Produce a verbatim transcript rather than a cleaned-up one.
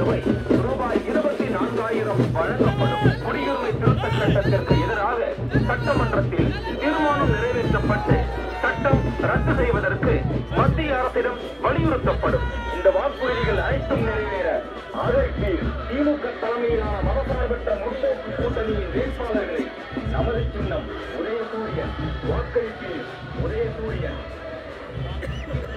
தொகை ரூபாய் இருபத்தி நான்காயிரம் வழங்கப்படும். குடியுரிமை திருத்த சட்டத்திற்கு எதிராக சட்டமன்றத்தில் தீர்மானம் நிறைவேற்றப்பட்டு சட்டம் ரத்து செய்வதற்கு மத்திய அரசிடம் வலியுறுத்தப்படும். இந்த வாக்குறுதிகள் அனைத்தும் நிறைவேற அதற்கு திமுக தலைமையிலான மதசார்பற்ற முற்போக்கு கூட்டணியின் வேட்பாளர்களை நமது சின்னம் உதயசூரியன் வாக்களிப்பில் உதயசூரியன்.